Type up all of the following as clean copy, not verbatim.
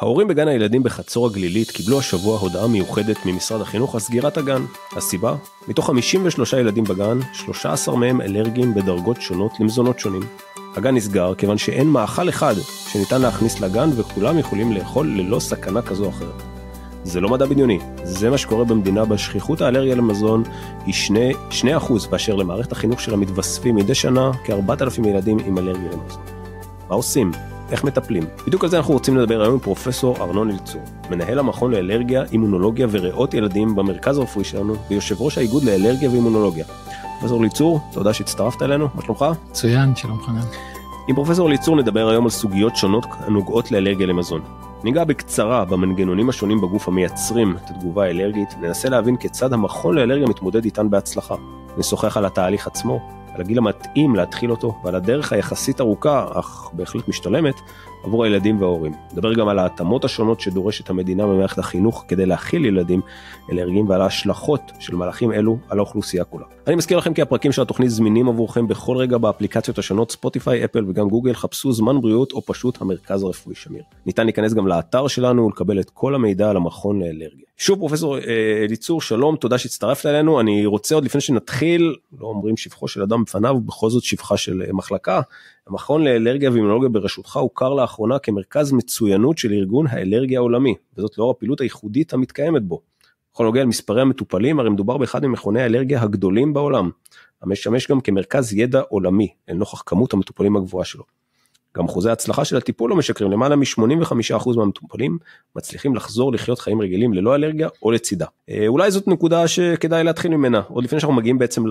ההורים בגן הילדים בחצור הגלילית קיבלו השבוע הודעה מיוחדת ממשרד החינוך על סגירת הגן. הסיבה? מתוך 53 ילדים בגן, 13 מהם אלרגיים בדרגות שונות למזונות שונים. הגן נסגר כיוון שאין מאכל אחד שניתן להכניס לגן וכולם יכולים לאכול ללא סכנה כזו או אחרת. זה לא מדע בדיוני, זה מה שקורה במדינה בשכיחות האלרגיה למזון היא 2%, באשר למערכת החינוך שלה מתווספים מדי שנה כ4,000 ילדים עם אלרגיה למזון. מה עושים? איך מטפלים? בדיוק על זה אנחנו רוצים לדבר היום עם פרופסור ארנון אליצור, מנהל המכון לאלרגיה, אימונולוגיה וריאות ילדים במרכז הרפואי שלנו, ויושב ראש האיגוד לאלרגיה ואימונולוגיה. פרופסור אליצור, תודה שהצטרפת אלינו, מה שלומך? מצוין, שלום חנן. עם פרופסור אליצור נדבר היום על סוגיות שונות הנוגעות לאלרגיה למזון. ניגע בקצרה במנגנונים השונים בגוף המייצרים את התגובה האלרגית, ננסה להבין כיצד המכון לאלרגיה מתמודד איתן בהצלחה. נשוחח על התהליך עצמו, על הגיל המתאים להתחיל אותו, ועל הדרך היחסית ארוכה, אך בהחלט משתלמת, עבור הילדים וההורים. נדבר גם על ההתאמות השונות שדורשת המדינה במערכת החינוך כדי להכיל ילדים אלרגיים, ועל ההשלכות של מהלכים אלו על האוכלוסייה כולה. אני מזכיר לכם כי הפרקים של התוכנית זמינים עבורכם בכל רגע באפליקציות השונות, ספוטיפיי, אפל וגם גוגל, חפשו זמן בריאות או פשוט המרכז הרפואי שמיר. ניתן להיכנס גם לאתר שלנו ולקבל את כל המידע על המכון לאלרגיה. שוב פרופסור אליצור, שלום, תודה שהצטרפת אלינו. אני רוצה עוד לפני שנתחיל, לא אומרים שבחו של אדם בפניו, בכל זאת שבחה של מחלקה. המכון לאלרגיה ואימונולוגיה בראשותך הוכר לאחרונה כמרכז מצוינות של ארגון האלרגיה העולמי, וזאת לאור הפעילות הייחודית המתקיימת בו. בכל נוגע למספרי המטופלים, הרי מדובר באחד ממכוני האלרגיה הגדולים בעולם, המשמש גם כמרכז ידע עולמי, לנוכח כמות המטופלים הגבוהה שלו. גם אחוזי ההצלחה של הטיפול לא משקרים, למעלה מ-85% מהמטופלים מצליחים לחזור לחיות חיים רגילים ללא אלרגיה או לצידה. אולי זאת נקודה שכדאי להתחיל ממנה, עוד לפני שאנחנו מגיעים בעצם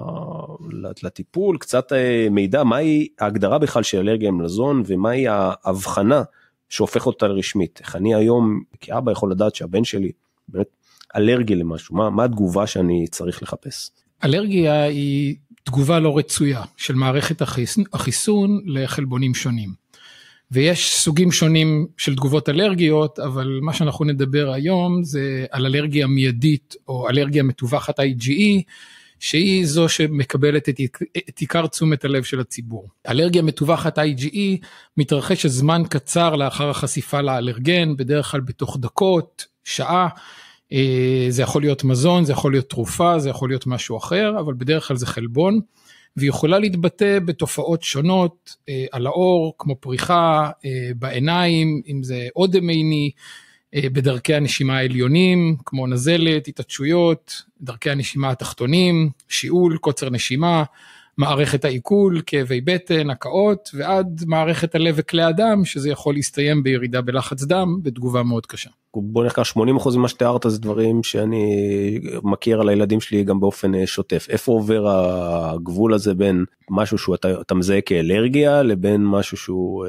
לטיפול, קצת מידע, מהי ההגדרה בכלל של אלרגיה למזון, ומהי ההבחנה שהופך אותה לרשמית. איך אני היום כאבא יכול לדעת שהבן שלי באמת אלרגי למשהו, מה התגובה שאני צריך לחפש? אלרגיה היא תגובה לא רצויה של מערכת החיסון לחלבונים שונים. ויש סוגים שונים של תגובות אלרגיות, אבל מה שאנחנו נדבר היום זה על אלרגיה מיידית או אלרגיה מטווחת IgE, שהיא זו שמקבלת את עיקר תשומת הלב של הציבור. אלרגיה מטווחת IgE מתרחשת זמן קצר לאחר החשיפה לאלרגן, בדרך כלל בתוך דקות, שעה, זה יכול להיות מזון, זה יכול להיות תרופה, זה יכול להיות משהו אחר, אבל בדרך כלל זה חלבון, והיא יכולה להתבטא בתופעות שונות על האור, כמו פריחה בעיניים, אם זה אודם עיני, בדרכי הנשימה העליונים, כמו נזלת, התעטשויות, דרכי הנשימה התחתונים, שיעול, קוצר נשימה, מערכת העיכול, כאבי בטן, הקאות, ועד מערכת הלב וכלי הדם, שזה יכול להסתיים בירידה בלחץ דם, בתגובה מאוד קשה. בוא נחקר 80% ממה שתיארת זה דברים שאני מכיר על הילדים שלי גם באופן שוטף. איפה עובר הגבול הזה בין משהו שאתה מזהה כאלרגיה, לבין משהו שהוא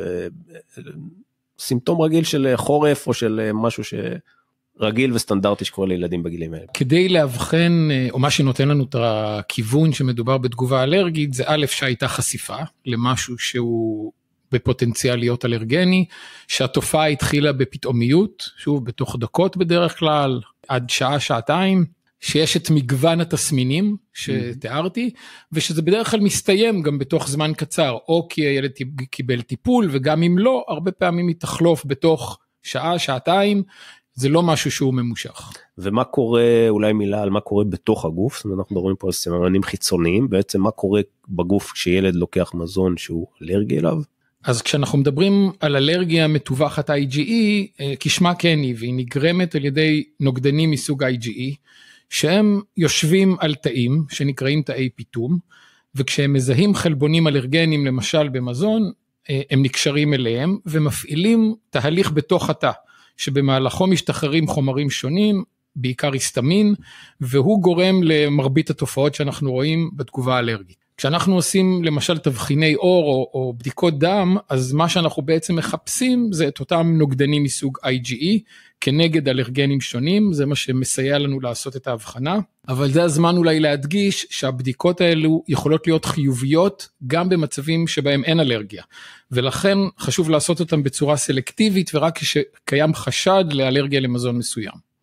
סימפטום רגיל של חורף, או של משהו רגיל וסטנדרטי שקורה לילדים בגילים האלה? כדי להבחן, או מה שנותן לנו את הכיוון שמדובר בתגובה אלרגית, זה א' שהייתה חשיפה למשהו שהוא בפוטנציאל להיות אלרגני, שהתופעה התחילה בפתאומיות, שוב בתוך דקות בדרך כלל, עד שעה, שעתיים, שיש את מגוון התסמינים שתיארתי, ושזה בדרך כלל מסתיים גם בתוך זמן קצר, או כי הילד קיבל טיפול, וגם אם לא, הרבה פעמים היא תחלוף בתוך שעה, שעתיים, זה לא משהו שהוא ממושך. ומה קורה, אולי מילה על מה קורה בתוך הגוף, זאת אומרת, אנחנו מדברים פה על סממנים חיצוניים, בעצם מה קורה בגוף כשילד לוקח מזון שהוא אלרגי אליו? אז כשאנחנו מדברים על אלרגיה מטווחת IgE, כשמה כן היא, והיא נגרמת על ידי נוגדנים מסוג IgE, שהם יושבים על תאים, שנקראים תאי פיתום, וכשהם מזהים חלבונים אלרגנים, למשל במזון, הם נקשרים אליהם, ומפעילים תהליך בתוך התא, שבמהלכו משתחררים חומרים שונים, בעיקר היסטמין, והוא גורם למרבית התופעות שאנחנו רואים בתגובה האלרגית. כשאנחנו עושים למשל תבחיני אור או בדיקות דם, אז מה שאנחנו בעצם מחפשים זה את אותם נוגדנים מסוג IgE, כנגד אלרגנים שונים, זה מה שמסייע לנו לעשות את ההבחנה, אבל זה הזמן אולי להדגיש שהבדיקות האלו יכולות להיות חיוביות, גם במצבים שבהם אין אלרגיה, ולכן חשוב לעשות אותם בצורה סלקטיבית, ורק כשקיים חשד לאלרגיה למזון מסוים.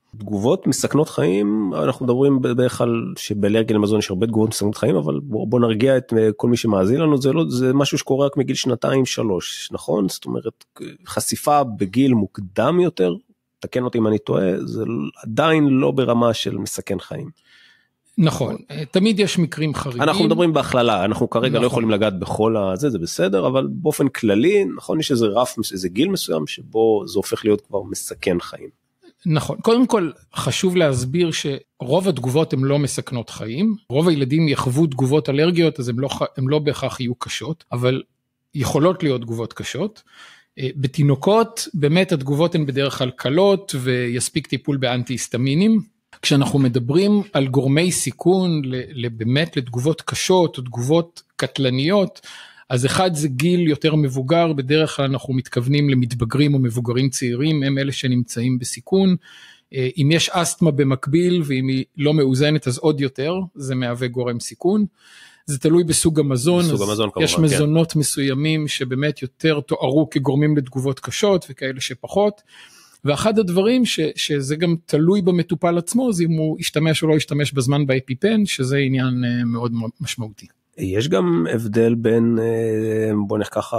תגובות מסכנות חיים, אנחנו מדברים בערך כלל שבאלרגיה למזון יש הרבה תגובות מסכנות חיים, אבל בוא נרגיע את כל מי שמאזין לנו, זה משהו שקורה רק מגיל 2-3, נכון? זאת אומרת, חשיפה בגיל מוקדם יותר, תקן אותי אם אני טועה, זה עדיין לא ברמה של מסכן חיים. נכון, תמיד יש מקרים חריגים. אנחנו מדברים בהכללה, אנחנו כרגע לא יכולים לגעת בכל הזה, זה בסדר, אבל באופן כללי, נכון, יש איזה רף, איזה גיל מסוים, שבו זה הופך להיות כבר מסכן חיים. נכון, קודם כל חשוב להסביר שרוב התגובות הן לא מסכנות חיים, רוב הילדים יחוו תגובות אלרגיות, אז הן לא בהכרח יהיו קשות, אבל יכולות להיות תגובות קשות. בתינוקות באמת התגובות הן בדרך כלל קלות, ויספיק טיפול באנטי-היסטמינים. כשאנחנו מדברים על גורמי סיכון, באמת לתגובות קשות או תגובות קטלניות, אז אחד זה גיל יותר מבוגר, בדרך כלל אנחנו מתכוונים למתבגרים או מבוגרים צעירים, הם אלה שנמצאים בסיכון, אם יש אסתמה במקביל, ואם היא לא מאוזנת אז עוד יותר, זה מהווה גורם סיכון, זה תלוי בסוג המזון, יש מזונות מסוימים שבאמת יותר תוארו כגורמים לתגובות קשות, וכאלה שפחות, ואחד הדברים שזה גם תלוי במטופל עצמו, זה אם הוא ישתמש או לא ישתמש בזמן באפיפן, שזה עניין מאוד מאוד משמעותי. יש גם הבדל בין, בוא ניקח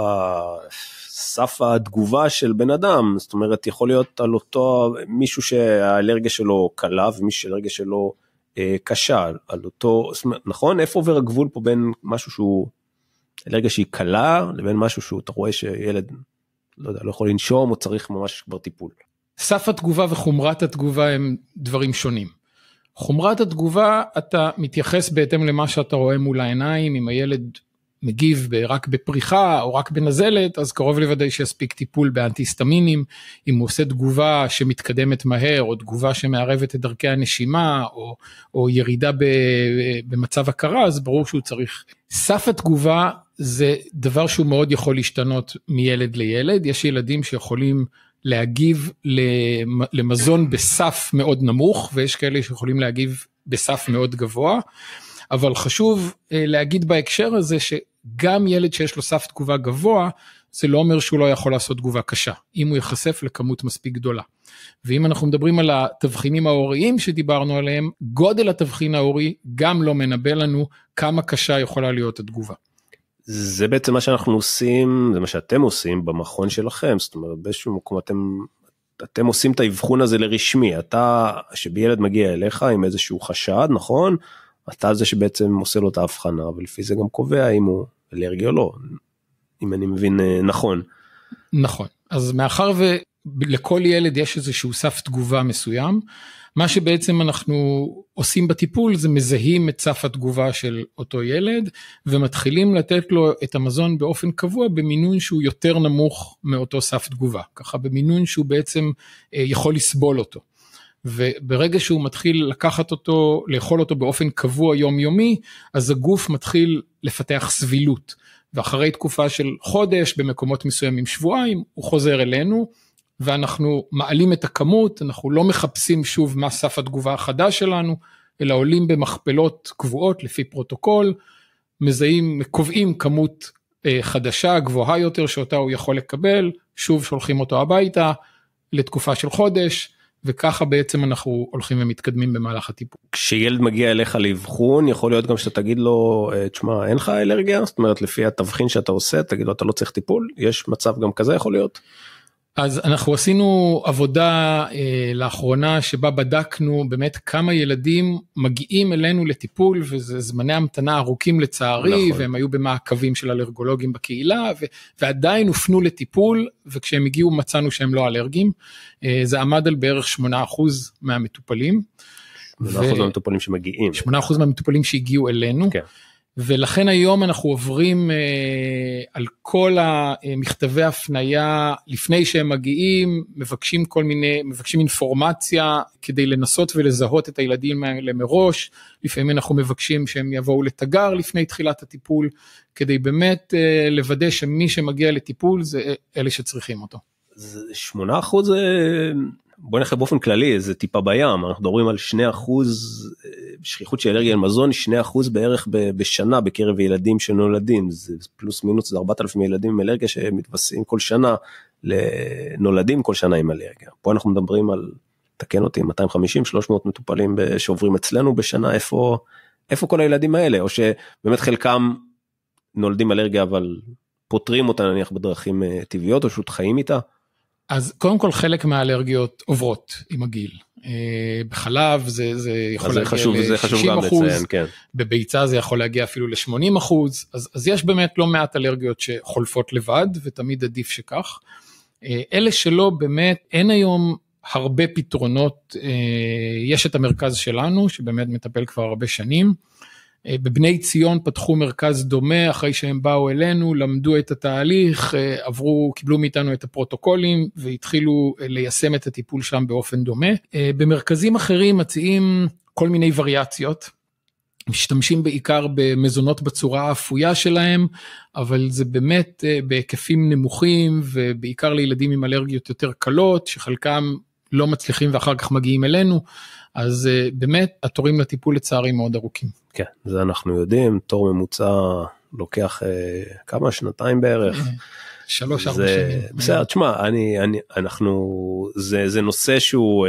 סף התגובה של בן אדם, זאת אומרת, יכול להיות על אותו מישהו שהאלרגיה שלו קלה, ומישהו שהאלרגיה שלו קשה, על אותו, נכון? איפה עובר הגבול פה בין משהו שהוא, אלרגיה שהיא קלה, לבין משהו שהוא, אתה רואה שילד, לא יודע, לא יכול לנשום, או צריך ממש כבר טיפול. סף התגובה וחומרת התגובה הם דברים שונים. חומרת התגובה, אתה מתייחס בהתאם למה שאתה רואה מול העיניים, אם הילד מגיב רק בפריחה או רק בנזלת, אז קרוב לוודאי שיספיק טיפול באנטי-היסטמינים, אם הוא עושה תגובה שמתקדמת מהר, או תגובה שמערבת את דרכי הנשימה, או ירידה במצב הכרה, אז ברור שהוא צריך. סף התגובה זה דבר שהוא מאוד יכול להשתנות מילד לילד, יש ילדים שיכולים להגיב למזון בסף מאוד נמוך, ויש כאלה שיכולים להגיב בסף מאוד גבוה, אבל חשוב להגיד בהקשר הזה שגם ילד שיש לו סף תגובה גבוה, זה לא אומר שהוא לא יכול לעשות תגובה קשה, אם הוא יחשף לכמות מספיק גדולה. ואם אנחנו מדברים על התבחינים ההוריים שדיברנו עליהם, גודל התבחין ההורי גם לא מנבא לנו כמה קשה יכולה להיות התגובה. זה בעצם מה שאנחנו עושים, זה מה שאתם עושים במכון שלכם, זאת אומרת, באיזשהו מקום אתם עושים את האבחון הזה לרשמי, אתה, שבילד מגיע אליך עם איזשהו חשד, נכון? אתה זה שבעצם עושה לו את ההבחנה, ולפי זה גם קובע אם הוא אלרגי או לא, אם אני מבין נכון. נכון, אז מאחר ולכל ילד יש איזשהו סף תגובה מסוים, מה שבעצם אנחנו עושים בטיפול זה מזהים את סף התגובה של אותו ילד, ומתחילים לתת לו את המזון באופן קבוע במינון שהוא יותר נמוך מאותו סף תגובה, ככה במינון שהוא בעצם יכול לסבול אותו. וברגע שהוא מתחיל לקחת אותו, לאכול אותו באופן קבוע יומיומי, אז הגוף מתחיל לפתח סבילות, ואחרי תקופה של חודש, במקומות מסוימים שבועיים, הוא חוזר אלינו, ואנחנו מעלים את הכמות, אנחנו לא מחפשים שוב מה סף התגובה החדש שלנו, אלא עולים במכפלות קבועות לפי פרוטוקול, מזהים, קובעים כמות חדשה, גבוהה יותר, שאותה הוא יכול לקבל, שוב שולחים אותו הביתה, לתקופה של חודש, וככה בעצם אנחנו הולכים ומתקדמים במהלך הטיפול. כשילד מגיע אליך לאבחון, יכול להיות גם שאתה תגיד לו, תשמע, אין לך אלרגיה? זאת אומרת, לפי התבחין שאתה עושה, תגיד לו, אתה לא צריך טיפול? יש מצב גם כזה יכול להיות? אז אנחנו עשינו עבודה לאחרונה שבה בדקנו באמת כמה ילדים מגיעים אלינו לטיפול, וזה זמני המתנה ארוכים לצערי, נכון. והם היו במעקבים של אלרגולוגים בקהילה, ועדיין הופנו לטיפול, וכשהם הגיעו מצאנו שהם לא אלרגיים, זה עמד על בערך 8% מהמטופלים. 8% מהמטופלים שמגיעים. 8% מהמטופלים שהגיעו אלינו. כן. ולכן היום אנחנו עוברים על כל המכתבי הפנייה, לפני שהם מגיעים, מבקשים אינפורמציה, כדי לנסות ולזהות את הילדים האלה מראש, לפעמים אנחנו מבקשים שהם יבואו לתגר לפני תחילת הטיפול, כדי באמת לוודא שמי שמגיע לטיפול זה אלה שצריכים אותו. 8% בוא נחיה באופן כללי, זה טיפה בים, אנחנו מדברים על 2% שכיחות של אלרגיה על מזון, 2% בערך בשנה בקרב ילדים שנולדים, זה פלוס מינוס, זה 4,000 ילדים עם אלרגיה שמתווספים כל שנה, נולדים כל שנה עם אלרגיה. פה אנחנו מדברים על תקן אותי, 250-300 מטופלים שעוברים אצלנו בשנה, איפה כל הילדים האלה, או שבאמת חלקם נולדים אלרגיה, אבל פותרים אותה נניח בדרכים טבעיות, או פשוט חיים איתה? אז קודם כל חלק מהאלרגיות עוברות עם הגיל. בחלב זה יכול להגיע ל-60%, כן. בביצה זה יכול להגיע אפילו ל-80%, אז יש באמת לא מעט אלרגיות שחולפות לבד, ותמיד עדיף שכך. אלה שלא באמת, אין היום הרבה פתרונות, יש את המרכז שלנו, שבאמת מטפל כבר הרבה שנים, בבני ציון פתחו מרכז דומה, אחרי שהם באו אלינו, למדו את התהליך, קיבלו מאיתנו את הפרוטוקולים, והתחילו ליישם את הטיפול שם באופן דומה. במרכזים אחרים מציעים כל מיני וריאציות, משתמשים בעיקר במזונות בצורה האפויה שלהם, אבל זה באמת בהיקפים נמוכים, ובעיקר לילדים עם אלרגיות יותר קלות, שחלקם לא מצליחים ואחר כך מגיעים אלינו, אז באמת התורים לטיפול לצערי מאוד ארוכים. כן, זה אנחנו יודעים, תור ממוצע לוקח כמה שנתיים בערך. 3-4 שנים. בסדר, תשמע, זה נושא שהוא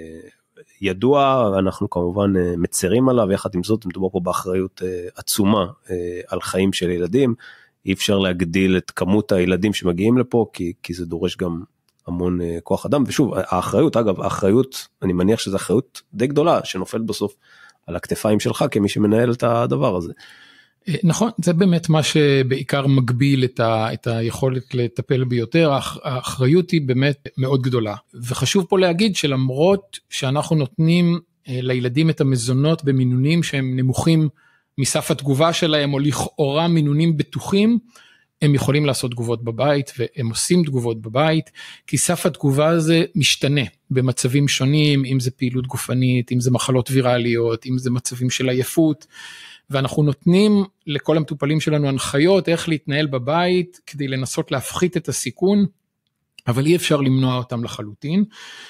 ידוע, אנחנו כמובן מצרים עליו, יחד עם זאת מדובר פה באחריות עצומה על חיים של ילדים, אי אפשר להגדיל את כמות הילדים שמגיעים לפה, כי זה דורש גם המון כוח אדם, ושוב, האחריות, אני מניח שזו אחריות די גדולה, שנופלת בסוף על הכתפיים שלך, כמי שמנהל את הדבר הזה. נכון, זה באמת מה שבעיקר מגביל את היכולת לטפל ביותר, האחריות היא באמת מאוד גדולה, וחשוב פה להגיד שלמרות שאנחנו נותנים לילדים את המזונות במינונים שהם נמוכים מסף התגובה שלהם, או לכאורה מינונים בטוחים, הם יכולים לעשות תגובות בבית, והם עושים תגובות בבית, כי סף התגובה הזה משתנה במצבים שונים, אם זה פעילות גופנית, אם זה מחלות ויראליות, אם זה מצבים של עייפות, ואנחנו נותנים לכל המטופלים שלנו הנחיות, איך להתנהל בבית, כדי לנסות להפחית את הסיכון, אבל אי אפשר למנוע אותם לחלוטין.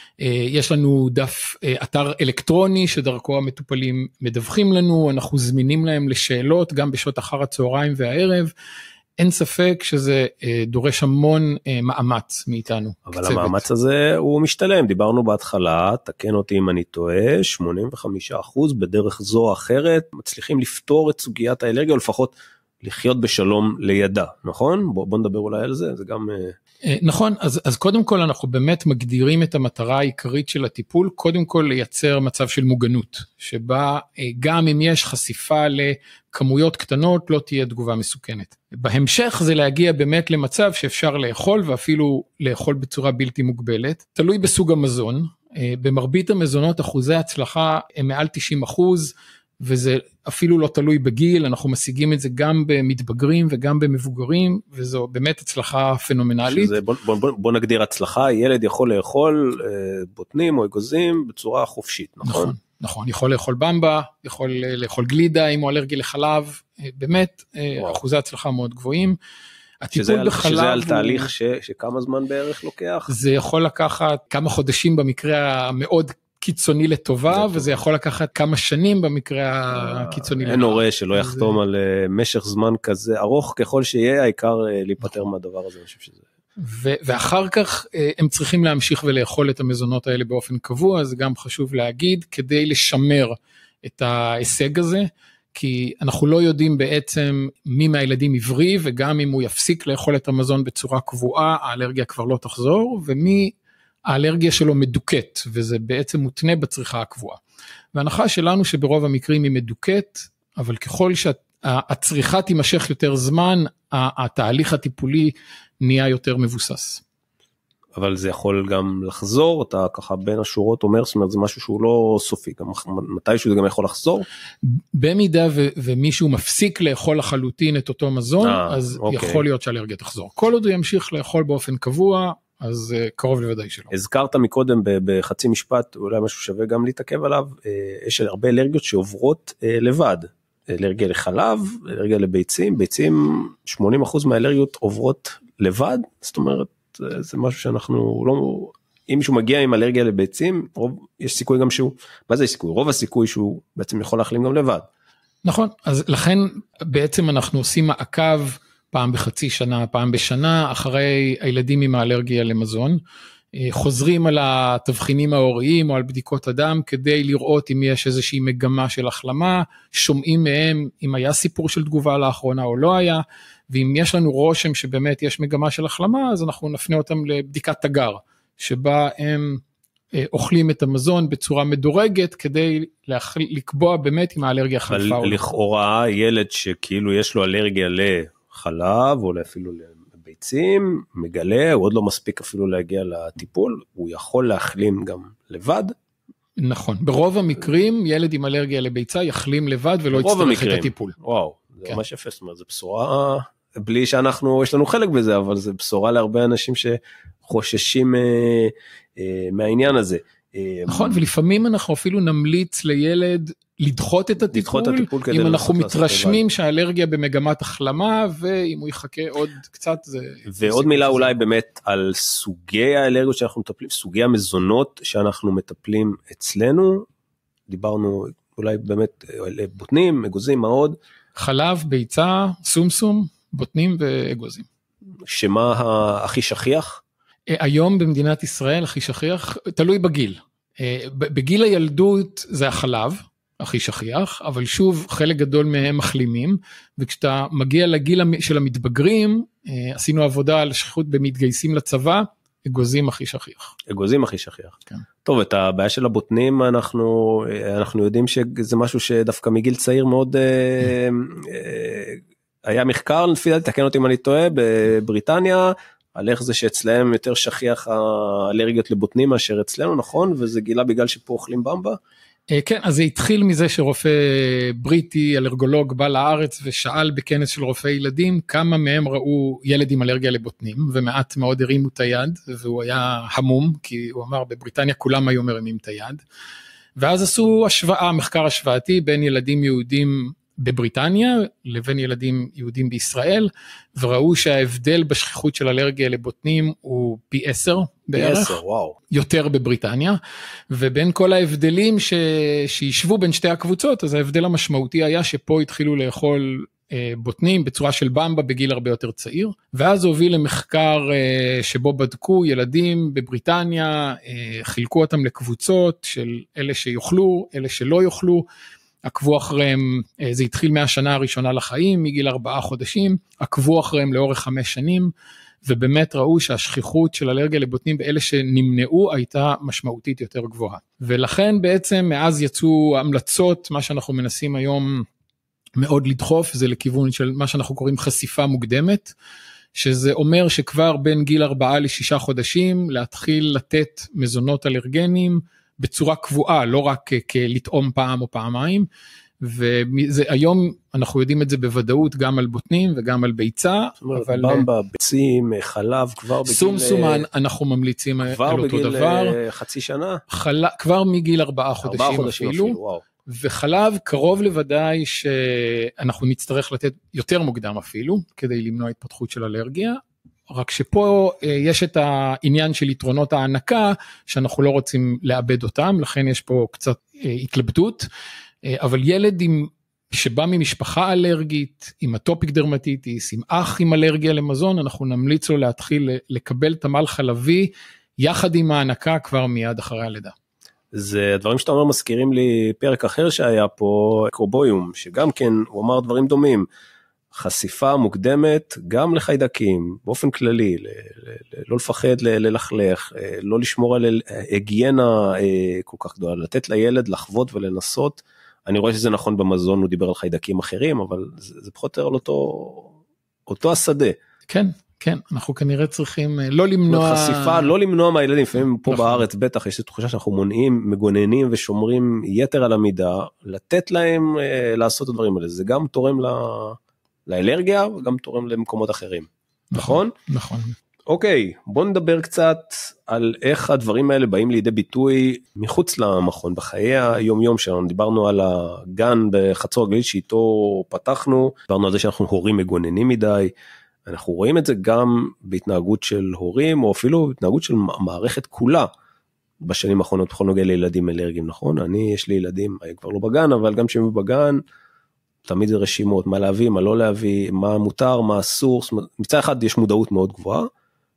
יש לנו אתר אלקטרוני, שדרכו המטופלים מדווחים לנו, אנחנו זמינים להם לשאלות, גם בשעות אחר הצהריים והערב, אין ספק שזה דורש המון מאמץ מאיתנו. אבל המאמץ הזה הוא משתלם, דיברנו בהתחלה, תקן אותי אם אני טועה, 85% בדרך זו או אחרת, מצליחים לפתור את סוגיית האלרגיה, או לפחות לחיות בשלום לידה, נכון? בוא נדבר אולי על זה, זה גם... נכון, אז קודם כל אנחנו באמת מגדירים את המטרה העיקרית של הטיפול, קודם כל לייצר מצב של מוגנות, שבה גם אם יש חשיפה לכמויות קטנות, לא תהיה תגובה מסוכנת. בהמשך זה להגיע באמת למצב שאפשר לאכול, ואפילו לאכול בצורה בלתי מוגבלת, תלוי בסוג המזון, במרבית המזונות אחוזי הצלחה הם מעל 90%, וזה אפילו לא תלוי בגיל, אנחנו משיגים את זה גם במתבגרים וגם במבוגרים, וזו באמת הצלחה פנומנלית. בוא נגדיר הצלחה, ילד יכול לאכול בוטנים או אגוזים בצורה חופשית, נכון? נכון, יכול לאכול במבה, יכול לאכול גלידה, אם הוא אלרגי לחלב, באמת אחוזי הצלחה מאוד גבוהים. שזה על תהליך שכמה זמן בערך לוקח? זה יכול לקחת כמה חודשים במקרה המאוד קיצוני לטובה, וזה יכול לקחת כמה שנים במקרה הקיצוני לטובה. אין הורה שלא יחתום על משך זמן כזה ארוך ככל שיהיה, העיקר להיפטר מהדבר הזה, אני חושב שזה... ואחר כך הם צריכים להמשיך ולאכול את המזונות האלה באופן קבוע, זה גם חשוב להגיד, כדי לשמר את ההישג הזה, כי אנחנו לא יודעים בעצם מי מהילדים עברי, וגם אם הוא יפסיק לאכול את המזון בצורה קבועה, האלרגיה כבר לא תחזור, ומי האלרגיה שלו מדוקת, וזה בעצם מותנה בצריכה הקבועה. וההנחה שלנו שברוב המקרים היא מדוקת, אבל ככל שהצריכה תימשך יותר זמן, התהליך הטיפולי נהיה יותר מבוסס. אבל זה יכול גם לחזור, אתה ככה בין השורות אומר, זאת אומרת זה משהו שהוא לא סופי, גם מתישהו זה גם יכול לחזור? במידה ומישהו מפסיק לאכול לחלוטין את אותו מזון, אז יכול להיות שהאלרגיה תחזור. כל עוד הוא ימשיך לאכול באופן קבוע, אז קרוב לוודאי שלא. הזכרת מקודם בחצי משפט, אולי משהו שווה גם להתעכב עליו, יש הרבה אלרגיות שעוברות לבד, אלרגיה לחלב, אלרגיה לביצים, ביצים 80% מהאלרגיות עוברות לבד, זאת אומרת, זה משהו שאנחנו לא, אם מישהו מגיע עם אלרגיה לביצים, יש סיכוי גם שהוא, מה זה סיכוי? רוב הסיכוי שהוא בעצם יכול להחלים גם לבד. נכון, אז לכן בעצם אנחנו עושים מעקב, פעם בחצי שנה, פעם בשנה, אחרי הילדים עם האלרגיה למזון, חוזרים על התבחינים ההוריים או על בדיקות הדם, כדי לראות אם יש איזושהי מגמה של החלמה, שומעים מהם אם היה סיפור של תגובה לאחרונה או לא היה, ואם יש לנו רושם שבאמת יש מגמה של החלמה, אז אנחנו נפנה אותם לבדיקת תגר, שבה הם אוכלים את המזון בצורה מדורגת, כדי לקבוע באמת אם האלרגיה חלפה או לא. לכאורה ילד שכאילו יש לו אלרגיה לחלב, או אפילו לביצים, מגלה, הוא עוד לא מספיק אפילו להגיע לטיפול, הוא יכול להחלים גם לבד. נכון, ברוב המקרים ילד עם אלרגיה לביצה יחלים לבד ולא יצטרך את הטיפול. וואו, זה ממש יפה, זאת אומרת, זו בשורה, בלי שאנחנו, יש לנו חלק בזה, אבל זו בשורה להרבה אנשים שחוששים מהעניין הזה. נכון, ולפעמים אנחנו אפילו נמליץ לילד לדחות את הטיפול, אם אנחנו מתרשמים שהאלרגיה במגמת החלמה, ואם הוא יחכה עוד קצת. ועוד מילה אולי באמת על סוגי האלרגיות שאנחנו מטפלים, סוגי המזונות שאנחנו מטפלים אצלנו, דיברנו אולי באמת בוטנים, אגוזים, מה עוד? חלב, ביצה, סומסום, בוטנים ואגוזים. שמה הכי שכיח? היום במדינת ישראל הכי שכיח, תלוי בגיל. בגיל הילדות זה החלב, הכי שכיח, אבל שוב חלק גדול מהם מחלימים, וכשאתה מגיע לגיל של המתבגרים, עשינו עבודה על שכיחות במתגייסים לצבא, אגוזים הכי שכיח. אגוזים הכי שכיח. כן. טוב, את הבעיה של הבוטנים אנחנו יודעים שזה משהו שדווקא מגיל צעיר מאוד, היה מחקר, לפי דעתי, תקן אותי אם אני טועה, בבריטניה, על איך זה שאצלהם יותר שכיח האלרגיות לבוטנים מאשר אצלנו, נכון? וזה גילה בגלל שפה אוכלים במבה? כן, אז זה התחיל מזה שרופא בריטי, אלרגולוג, בא לארץ ושאל בכנס של רופאי ילדים, כמה מהם ראו ילד עם אלרגיה לבוטנים, ומעט מאוד הרימו את היד, והוא היה המום, כי הוא אמר, בבריטניה כולם היו מרימים את היד, ואז עשו מחקר השוואתי בין ילדים יהודים בבריטניה, לבין ילדים יהודים בישראל, וראו שההבדל בשכיחות של אלרגיה לבוטנים הוא פי 10 בערך, וואו. יותר בבריטניה, ובין כל ההבדלים שישבו בין שתי הקבוצות, אז ההבדל המשמעותי היה שפה התחילו לאכול בוטנים בצורה של במבה בגיל הרבה יותר צעיר, ואז הוביל למחקר שבו בדקו ילדים בבריטניה, חילקו אותם לקבוצות של אלה שיוכלו, אלה שלא יוכלו, עקבו אחריהם, זה התחיל מהשנה הראשונה לחיים, מגיל 4 חודשים, עקבו אחריהם לאורך 5 שנים, ובאמת ראו שהשכיחות של אלרגיה לבוטנים באלה שנמנעו הייתה משמעותית יותר גבוהה. ולכן בעצם מאז יצאו המלצות, מה שאנחנו מנסים היום מאוד לדחוף, זה לכיוון של מה שאנחנו קוראים חשיפה מוקדמת, שזה אומר שכבר בין גיל 4 ל6 חודשים, להתחיל לתת מזונות אלרגנים, בצורה קבועה, לא רק כלטעום פעם או פעמיים, והיום אנחנו יודעים את זה בוודאות גם על בוטנים וגם על ביצה. אבל במבה, ביצים, חלב, כבר בגיל... סומסום אנחנו ממליצים על אותו דבר. כבר בגיל חצי שנה? כבר מגיל 4 חודשים אפילו, וואו. וחלב קרוב לוודאי שאנחנו נצטרך לתת יותר מוקדם אפילו, כדי למנוע התפתחות של אלרגיה, רק שפה יש את העניין של יתרונות ההנקה, שאנחנו לא רוצים לאבד אותם, לכן יש פה קצת התלבטות, אבל ילד שבא ממשפחה אלרגית, עם אטופיק דרמטיטיס, עם אח עם אלרגיה למזון, אנחנו נמליץ לו להתחיל לקבל תמל חלבי, יחד עם ההנקה כבר מיד אחרי הלידה. זה הדברים שאתה אומר מזכירים לי פרק אחר שהיה פה, קרובויום, שגם כן הוא אמר דברים דומים, חשיפה מוקדמת גם לחיידקים, באופן כללי, לא לפחד ללכלך, לא לשמור על היגיינה כל כך גדולה, לתת לילד לחוות ולנסות, אני רואה שזה נכון במזון, הוא דיבר על חיידקים אחרים, אבל זה פחות או יותר על אותו השדה. כן, כן, אנחנו כנראה צריכים לא למנוע... חשיפה, לא למנוע מהילדים, לפעמים פה בארץ בטח יש תחושה שאנחנו מונעים, מגוננים ושומרים יתר על המידה, לתת להם לעשות את הדברים האלה, זה גם תורם לאלרגיה וגם תורם למקומות אחרים, נכון? נכון. אוקיי, בוא נדבר קצת על איך הדברים האלה באים לידי ביטוי מחוץ למכון, בחיי היום-יום שלנו, דיברנו על הגן בחצור הגלילית שאיתו פתחנו, דיברנו על זה שאנחנו הורים מגוננים מדי, אנחנו רואים את זה גם בהתנהגות של הורים, או אפילו בהתנהגות של מערכת כולה, בשנים האחרונות בכל נוגע לילדים אלרגיים, נכון? יש לי ילדים, כבר לא בגן, אבל גם שהם בגן, תמיד זה רשימות, מה להביא, מה לא להביא, מה מותר, מה אסור, מצד אחד יש מודעות מאוד גבוהה,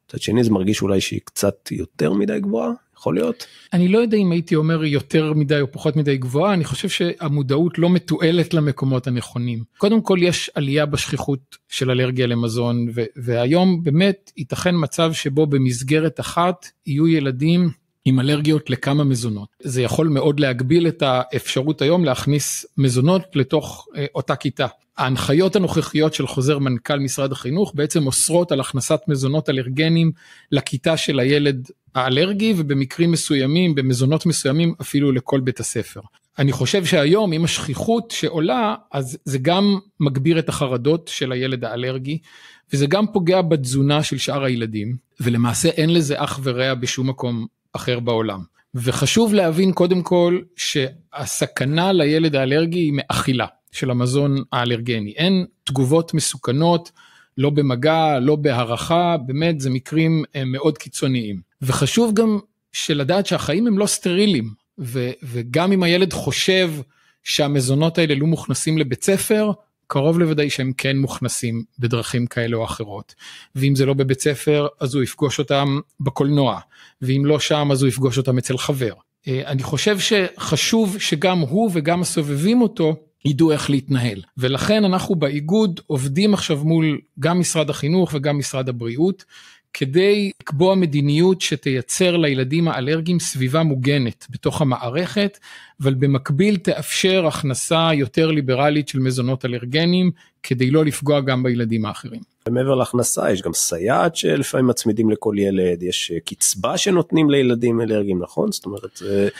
מצד שני זה מרגיש אולי שהיא קצת יותר מדי גבוהה, יכול להיות? אני לא יודע אם הייתי אומר יותר מדי או פחות מדי גבוהה, אני חושב שהמודעות לא מתועלת למקומות הנכונים. קודם כל יש עלייה בשכיחות של אלרגיה למזון, והיום באמת ייתכן מצב שבו במסגרת אחת יהיו ילדים עם אלרגיות לכמה מזונות. זה יכול מאוד להגביל את האפשרות היום להכניס מזונות לתוך אותה כיתה. ההנחיות הנוכחיות של חוזר מנכ"ל משרד החינוך בעצם אוסרות על הכנסת מזונות אלרגנים לכיתה של הילד האלרגי, ובמקרים מסוימים, במזונות מסוימים, אפילו לכל בית הספר. אני חושב שהיום עם השכיחות שעולה, אז זה גם מגביר את החרדות של הילד האלרגי, וזה גם פוגע בתזונה של שאר הילדים, ולמעשה אין לזה אח ורע בשום מקום אחר בעולם. וחשוב להבין קודם כל שהסכנה לילד האלרגי היא מאכילה של המזון האלרגני. אין תגובות מסוכנות, לא במגע, לא בהערכה, באמת זה מקרים מאוד קיצוניים. וחשוב גם שלדעת שהחיים הם לא סטרילים, וגם אם הילד חושב שהמזונות האלה לא מוכנסים לבית ספר, קרוב לוודאי שהם כן מוכנסים בדרכים כאלה או אחרות. ואם זה לא בבית ספר, אז הוא יפגוש אותם בקולנוע, ואם לא שם, אז הוא יפגוש אותם אצל חבר. אני חושב שחשוב שגם הוא וגם הסובבים אותו, ידעו איך להתנהל. ולכן אנחנו באיגוד עובדים עכשיו מול גם משרד החינוך וגם משרד הבריאות, כדי לקבוע מדיניות שתייצר לילדים האלרגיים סביבה מוגנת בתוך המערכת, אבל במקביל תאפשר הכנסה יותר ליברלית של מזונות אלרגנים, כדי לא לפגוע גם בילדים האחרים. ומעבר להכנסה, יש גם סייעת שלפעמים מצמידים לכל ילד, יש קצבה שנותנים לילדים אלרגיים, נכון? זאת אומרת,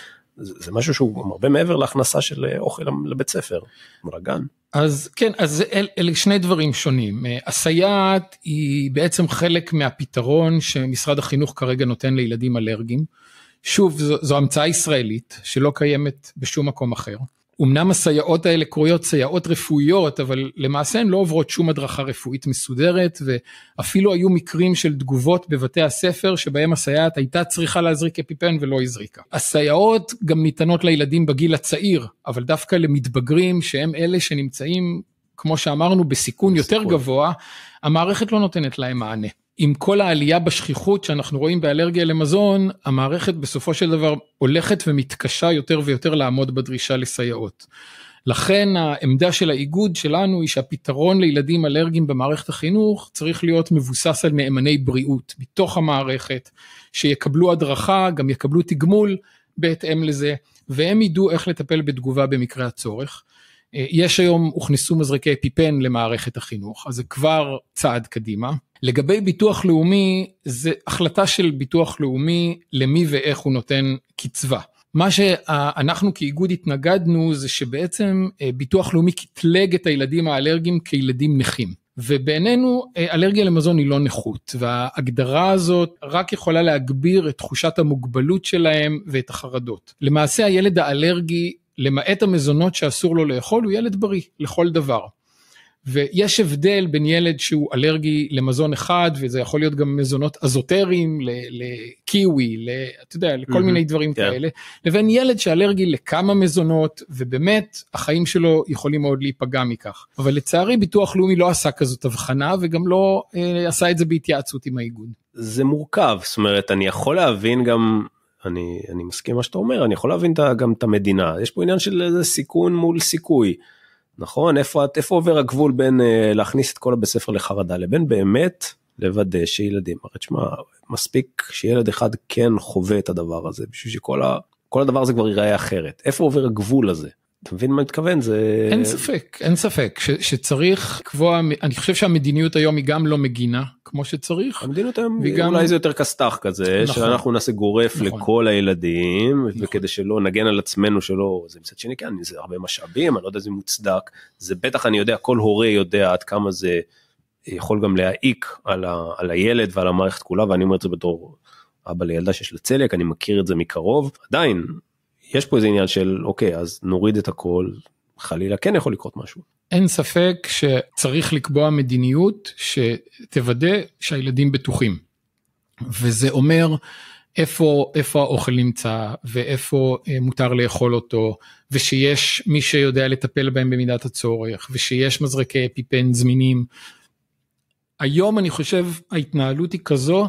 זה משהו שהוא הרבה מעבר להכנסה של אוכל לבית ספר, מרגן. אז כן, אז אלה שני דברים שונים. הסייעת היא בעצם חלק מהפתרון שמשרד החינוך כרגע נותן לילדים אלרגיים. שוב, זו המצאה ישראלית שלא קיימת בשום מקום אחר. אמנם הסייעות האלה קרויות סייעות רפואיות, אבל למעשה הן לא עוברות שום הדרכה רפואית מסודרת, ואפילו היו מקרים של תגובות בבתי הספר, שבהם הסייעת הייתה צריכה להזריק אפיפן ולא הזריקה. הסייעות גם ניתנות לילדים בגיל הצעיר, אבל דווקא למתבגרים שהם אלה שנמצאים, כמו שאמרנו, בסיכון יותר גבוה, המערכת לא נותנת להם מענה. עם כל העלייה בשכיחות שאנחנו רואים באלרגיה למזון, המערכת בסופו של דבר הולכת ומתקשה יותר ויותר לעמוד בדרישה לסייעות. לכן העמדה של האיגוד שלנו היא שהפתרון לילדים אלרגיים במערכת החינוך צריך להיות מבוסס על נאמני בריאות בתוך המערכת, שיקבלו הדרכה, גם יקבלו תגמול בהתאם לזה, והם ידעו איך לטפל בתגובה במקרה הצורך. יש היום הוכנסו מזרקי אפיפן למערכת החינוך, אז זה כבר צעד קדימה. לגבי ביטוח לאומי, זה החלטה של ביטוח לאומי למי ואיך הוא נותן קצבה. מה שאנחנו כאיגוד התנגדנו זה שבעצם ביטוח לאומי קטלג את הילדים האלרגיים כילדים נכים. ובעינינו אלרגיה למזון היא לא נכות, וההגדרה הזאת רק יכולה להגביר את תחושת המוגבלות שלהם ואת החרדות. למעשה הילד האלרגי, למעט המזונות שאסור לו לאכול, הוא ילד בריא לכל דבר. ויש הבדל בין ילד שהוא אלרגי למזון אחד, וזה יכול להיות גם מזונות אזוטריים, לקיווי, אתה יודע, לכל מיני דברים כאלה, לבין ילד שאלרגי לכמה מזונות, ובאמת החיים שלו יכולים מאוד להיפגע מכך. אבל לצערי ביטוח לאומי לא עשה כזאת הבחנה, וגם לא עשה את זה בהתייעצות עם האיגוד. זה מורכב, זאת אומרת, אני יכול להבין גם, אני מסכים מה שאתה אומר, אני יכול להבין גם את המדינה, יש פה עניין של איזה סיכון מול סיכוי, נכון? איפה עובר הגבול בין להכניס את כל הבית ספר לחרדה, לבין באמת לוודא שילדים, הרי תשמע, מספיק שילד אחד כן חווה את הדבר הזה, בשביל שכל הדבר הזה כבר ייראה אחרת. איפה עובר הגבול הזה? אתה מבין מה מתכוון? זה... אין ספק, שצריך לקבוע, אני חושב שהמדיניות היום היא גם לא מגינה, כמו שצריך. המדיניות היום, אולי זה יותר כסתח כזה, שאנחנו נעשה גורף לכל הילדים, וכדי שלא נגן על עצמנו שלא, זה מצד שני כאן, זה הרבה משאבים, אני לא יודע זה מוצדק, זה בטח אני יודע, כל הורה יודע עד כמה זה יכול גם להעיק על הילד ועל המערכת כולה, ואני אומר את זה בתור אבא לילדה שיש לה צליאק, אני מכיר את זה מקרוב, עדיין, יש פה איזה עניין של, אוקיי, אז נוריד את הכל, חלילה כן יכול לקרות משהו. אין ספק שצריך לקבוע מדיניות שתוודא שהילדים בטוחים. וזה אומר איפה האוכל נמצא, ואיפה מותר לאכול אותו, ושיש מי שיודע לטפל בהם במידת הצורך, ושיש מזרקי אפיפן זמינים. היום אני חושב ההתנהלות היא כזו,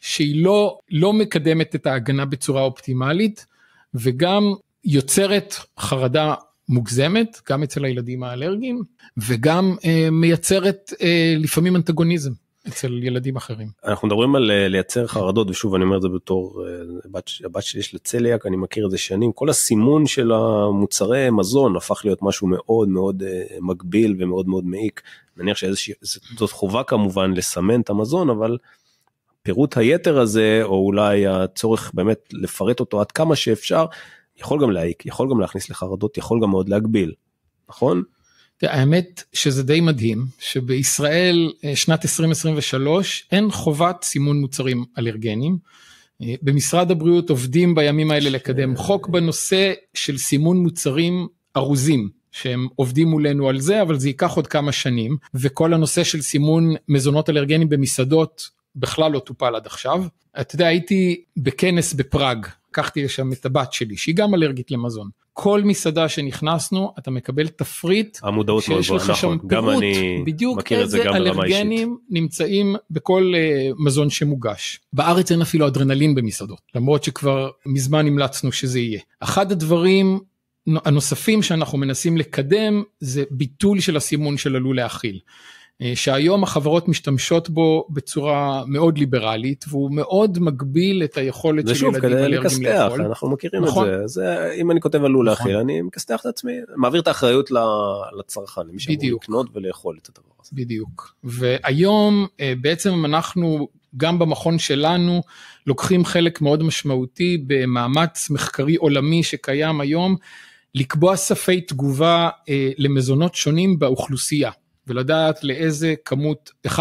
שהיא לא מקדמת את ההגנה בצורה אופטימלית, וגם יוצרת חרדה מוגזמת, גם אצל הילדים האלרגיים, וגם מייצרת לפעמים אנטגוניזם אצל ילדים אחרים. אנחנו מדברים על לייצר חרדות, ושוב אני אומר את זה בתור הבת שיש לצליאק, אני מכיר את זה שנים, כל הסימון של המוצרי מזון הפך להיות משהו מאוד מאוד מגביל ומאוד מאוד מעיק, נניח שזאת חובה כמובן לסמן את המזון, אבל פירוט היתר הזה, או אולי הצורך באמת לפרט אותו עד כמה שאפשר, יכול גם להעיק, יכול גם להכניס לחרדות, יכול גם מאוד להגביל, נכון? האמת שזה די מדהים, שבישראל שנת 2023 אין חובת סימון מוצרים אלרגניים, במשרד הבריאות עובדים בימים האלה לקדם חוק בנושא של סימון מוצרים ארוזים, שהם עובדים מולנו על זה, אבל זה ייקח עוד כמה שנים, וכל הנושא של סימון מזונות אלרגניים במסעדות בכלל לא טופל עד עכשיו. אתה יודע, הייתי בכנס בפראג, לקחתי לשם את הבת שלי, שהיא גם אלרגית למזון. כל מסעדה שנכנסנו, אתה מקבל תפריט, המודעות מאוד גבוהה, נכון, גם אני מכיר את זה גם ברמה אישית. בדיוק איזה אלרגנים נמצאים בכל מזון שמוגש. בארץ אין אפילו אדרנלין במסעדות, למרות שכבר מזמן המלצנו שזה יהיה. אחד הדברים הנוספים שאנחנו מנסים לקדם, זה ביטול של הסימון של עלול להכיל. שהיום החברות משתמשות בו בצורה מאוד ליברלית, והוא מאוד מגביל את היכולת של ילדים אלרגיים לאכול. אנחנו מכירים את זה, אם אני כותב עלול להכיל, אני מקסתח את עצמי, מעביר את האחריות לצרכן, למי שאמור לקנות ולאכול את הדבר הזה. בדיוק, והיום בעצם אנחנו גם במכון שלנו, לוקחים חלק מאוד משמעותי במאמץ מחקרי עולמי שקיים היום, לקבוע ספי תגובה למזונות שונים באוכלוסייה. ולדעת לאיזה כמות 1%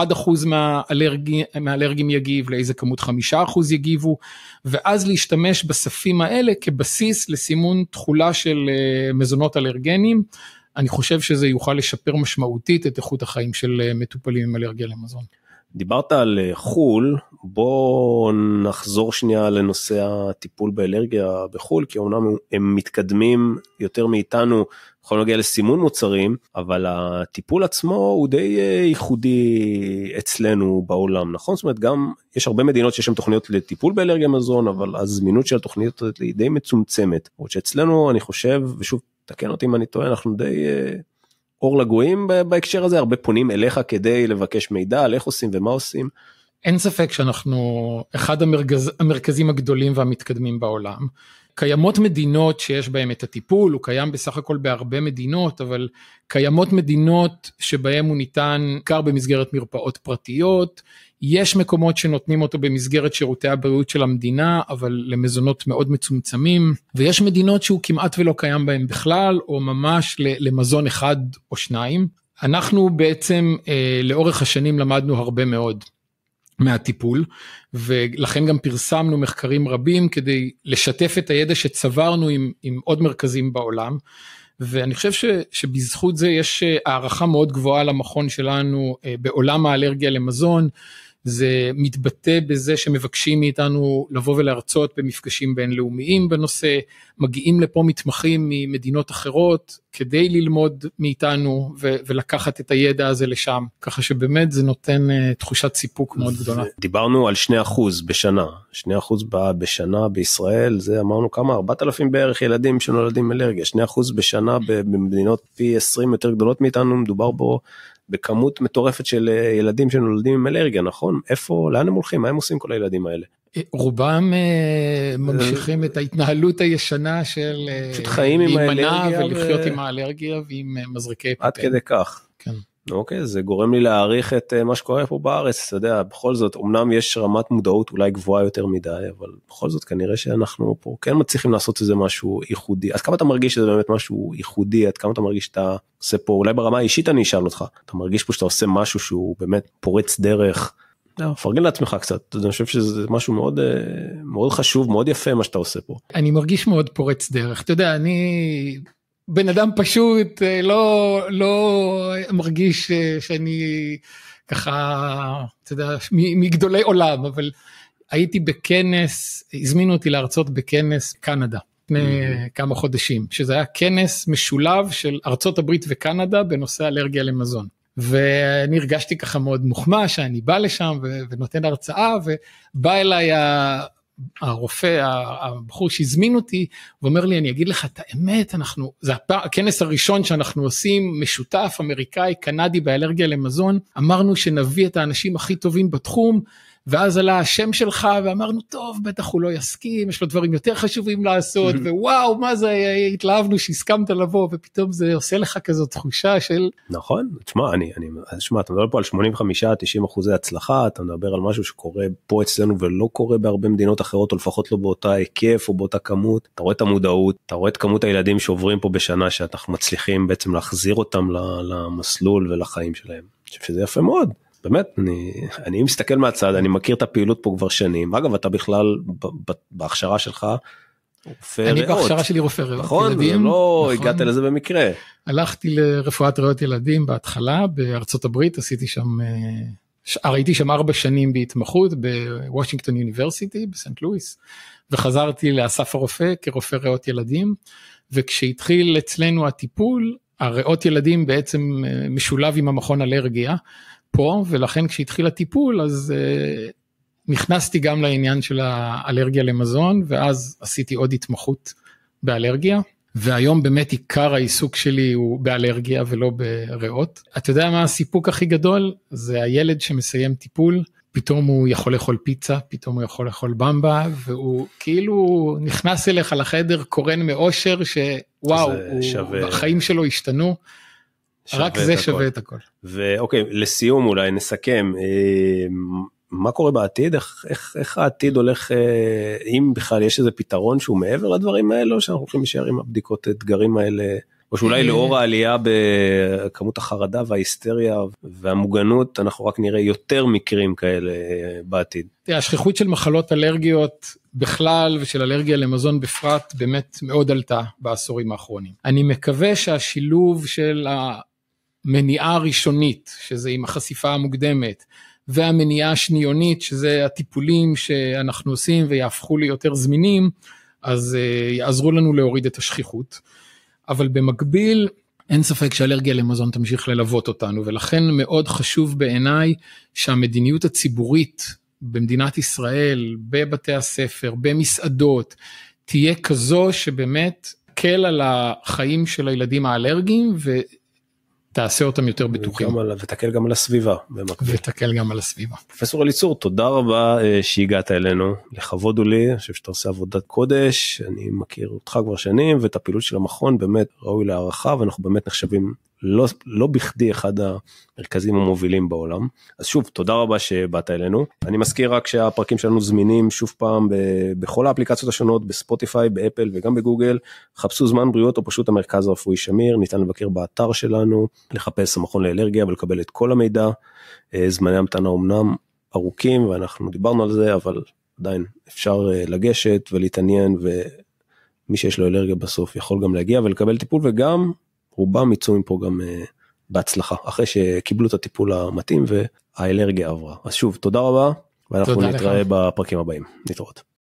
מהאלרגים יגיב, לאיזה כמות 5% יגיבו, ואז להשתמש בספים האלה כבסיס לסימון תחולה של מזונות אלרגנים. אני חושב שזה יוכל לשפר משמעותית את איכות החיים של מטופלים עם אלרגיה למזון. דיברת על חול, בוא נחזור שנייה לנושא הטיפול באלרגיה בחול, כי אומנם הם מתקדמים יותר מאיתנו, יכולים להגיע לסימון מוצרים, אבל הטיפול עצמו הוא די ייחודי אצלנו בעולם, נכון? זאת אומרת, גם יש הרבה מדינות שיש שם תוכניות לטיפול באלרגיה מזון, אבל הזמינות של התוכניות היא די מצומצמת, עוד שאצלנו אני חושב, ושוב תקן אותי אם אני טועה, אנחנו די אור לגויים בהקשר הזה, הרבה פונים אליך כדי לבקש מידע על איך עושים ומה עושים. אין ספק שאנחנו אחד המרכזים הגדולים והמתקדמים בעולם. קיימות מדינות שיש בהם את הטיפול, הוא קיים בסך הכל בהרבה מדינות, אבל קיימות מדינות שבהם הוא ניתן בעיקר במסגרת מרפאות פרטיות, יש מקומות שנותנים אותו במסגרת שירותי הבריאות של המדינה, אבל למזונות מאוד מצומצמים, ויש מדינות שהוא כמעט ולא קיים בהם בכלל, או ממש למזון אחד או שניים. אנחנו בעצם לאורך השנים למדנו הרבה מאוד מהטיפול, ולכן גם פרסמנו מחקרים רבים כדי לשתף את הידע שצברנו עם עוד מרכזים בעולם, ואני חושב שבזכות זה יש הערכה מאוד גבוהה למכון שלנו בעולם האלרגיה למזון, זה מתבטא בזה שמבקשים מאיתנו לבוא ולהרצות במפגשים בינלאומיים בנושא, מגיעים לפה מתמחים ממדינות אחרות כדי ללמוד מאיתנו ולקחת את הידע הזה לשם, ככה שבאמת זה נותן תחושת סיפוק מאוד גדולה. דיברנו על 2% בשנה, 2% בשנה בישראל, זה אמרנו כמה, 4,000 בערך ילדים שנולדים אלרגיה, 2% בשנה במדינות פי 20 יותר גדולות מאיתנו, מדובר בו בכמות מטורפת של ילדים שנולדים עם אלרגיה, נכון? איפה, לאן הם הולכים? מה הם עושים כל הילדים האלה? רובם ממשיכים את ההתנהלות הישנה של להימנע ולחיות עם האלרגיה ועם מזריקי אפיפן. עד כדי כך. כן. אוקיי, זה גורם לי להעריך את מה שקורה פה בארץ, אתה יודע, בכל זאת, אמנם יש רמת מודעות אולי גבוהה יותר מדי, אבל בכל זאת כנראה שאנחנו פה כן מצליחים לעשות איזה משהו ייחודי. אז כמה אתה מרגיש שזה באמת משהו ייחודי, עד כמה אתה מרגיש שאתה עושה פה, אולי ברמה האישית אני אשאל אותך, אתה מרגיש פה שאתה עושה משהו שהוא באמת פורץ דרך, פרגן לעצמך קצת, אני חושב שזה משהו מאוד, מאוד חשוב, מאוד יפה מה שאתה עושה פה. אני מרגיש מאוד פורץ דרך, אתה יודע, אני בן אדם פשוט לא מרגיש שאני ככה, אתה יודע, מגדולי עולם, אבל הייתי בכנס, הזמינו אותי להרצות בכנס קנדה, לפני כמה חודשים, שזה היה כנס משולב של ארצות הברית וקנדה בנושא אלרגיה למזון. ואני הרגשתי ככה מאוד מוחמא שאני בא לשם ונותן הרצאה, ובא אליי הרופא, הבחור שהזמין אותי, ואומר לי, אני אגיד לך את האמת, זה הכנס הראשון שאנחנו עושים, משותף, אמריקאי, קנדי, באלרגיה למזון, אמרנו שנביא את האנשים הכי טובים בתחום, ואז עלה השם שלך, ואמרנו, טוב, בטח הוא לא יסכים, יש לו דברים יותר חשובים לעשות, ווואו, מה זה, התלהבנו שהסכמת לבוא, ופתאום זה עושה לך כזאת תחושה של... נכון, תשמע, אתה מדבר פה על 85-90% הצלחה, אתה מדבר על משהו שקורה פה אצלנו, ולא קורה בהרבה מדינות אחרות, או לפחות לא באותה היקף, או באותה כמות, אתה רואה את המודעות, אתה רואה את כמות הילדים שעוברים פה בשנה, שאנחנו מצליחים בעצם להחזיר אותם למסלול ולחיים שלהם. אני חושב שזה יפה מאוד. באמת, אני מסתכל מהצד, אני מכיר את הפעילות פה כבר שנים, אגב, אתה בכלל, בהכשרה שלך, רופא ריאות. אני בהכשרה שלי רופא ריאות נכון, ילדים. לא הגעת לזה במקרה. הלכתי לרפואת ריאות ילדים בהתחלה, בארצות הברית, הייתי שם 4 שנים בהתמחות, בוושינגטון יוניברסיטי, בסנט לואיס, וחזרתי לאסף הרופא כרופא ריאות ילדים, וכשהתחיל אצלנו הטיפול, הריאות ילדים בעצם משולב עם המכון אלרגיה, פה, ולכן כשהתחיל הטיפול, אז נכנסתי גם לעניין של האלרגיה למזון, ואז עשיתי עוד התמחות באלרגיה, והיום באמת עיקר העיסוק שלי הוא באלרגיה ולא בריאות. אתה יודע מה הסיפוק הכי גדול? זה הילד שמסיים טיפול, פתאום הוא יכול לאכול פיצה, פתאום הוא יכול לאכול במבה, והוא כאילו נכנס אליך לחדר קורן מאושר, שוואו, החיים שלו השתנו, רק זה שווה את הכל. ואוקיי, לסיום אולי נסכם, מה קורה בעתיד? איך העתיד הולך, אם בכלל יש איזה פתרון שהוא מעבר לדברים האלו, שאנחנו הולכים להישאר עם הבדיקות אתגרים האלה, או שאולי לאור העלייה בכמות החרדה וההיסטריה והמוגנות, אנחנו רק נראה יותר מקרים כאלה בעתיד. השכיחות של מחלות אלרגיות בכלל ושל אלרגיה למזון בפרט באמת מאוד עלתה בעשורים האחרונים. אני מקווה שהשילוב של המניעה הראשונית, שזה עם החשיפה המוקדמת, והמניעה השניונית, שזה הטיפולים שאנחנו עושים ויהפכו ליותר זמינים, אז יעזרו לנו להוריד את השכיחות. אבל במקביל, אין ספק שאלרגיה למזון תמשיך ללוות אותנו, ולכן מאוד חשוב בעיניי שהמדיניות הציבורית במדינת ישראל, בבתי הספר, במסעדות, תהיה כזו שבאמת תקל על החיים של הילדים האלרגיים, ותעשה אותם יותר בטוחים. ותקל גם על הסביבה. ותקל גם על הסביבה. פרופסור אליצור, תודה רבה שהגעת אלינו, לכבוד הוא לי, אני חושב שאתה עושה עבודת קודש, אני מכיר אותך כבר שנים, ואת הפעילות של המכון באמת ראוי להערכה, ואנחנו באמת נחשבים לא בכדי אחד המרכזים המובילים בעולם. אז שוב, תודה רבה שבאת אלינו. אני מזכיר רק שהפרקים שלנו זמינים שוב פעם בכל האפליקציות השונות, בספוטיפיי, באפל וגם בגוגל. חפשו זמן בריאות או פשוט המרכז הרפואי שמיר, ניתן לבקר באתר שלנו, לחפש המכון לאלרגיה ולקבל את כל המידע. זמני המתנה אומנם ארוכים, ואנחנו דיברנו על זה, אבל עדיין אפשר לגשת ולהתעניין, ומי שיש לו אלרגיה בסוף יכול גם להגיע ולקבל טיפול, וגם רובם יצאו מפה גם בהצלחה, אחרי שקיבלו את הטיפול המתאים והאלרגיה עברה. אז שוב, תודה רבה, ואנחנו נתראה בפרקים הבאים. נתראות.